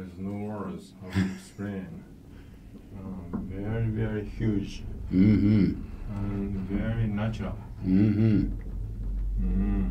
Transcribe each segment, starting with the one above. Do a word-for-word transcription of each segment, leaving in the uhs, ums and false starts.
there's no words how to explain. Um, very, very huge うんうん and very natural. うんうん Mm.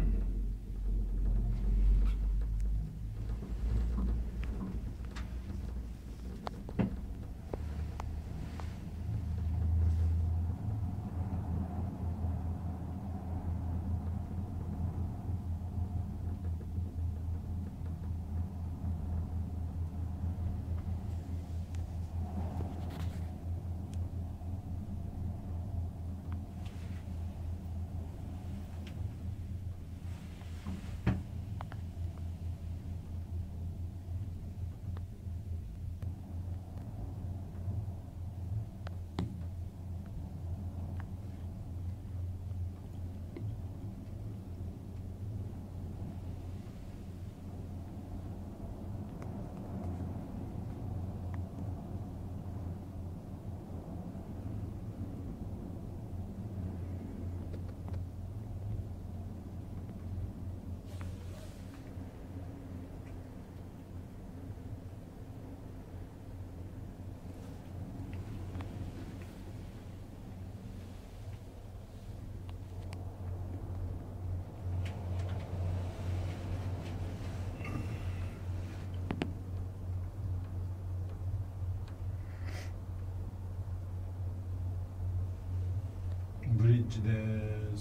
ブリッジです。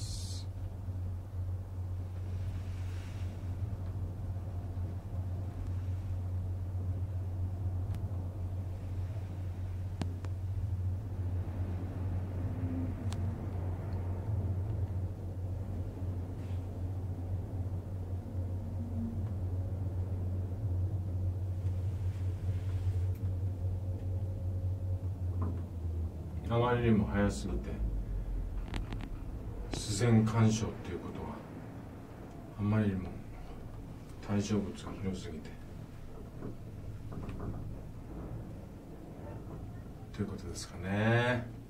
あまりにも早すぎて自然干渉っていうことはあまりにも対象物が広すぎてということですかね。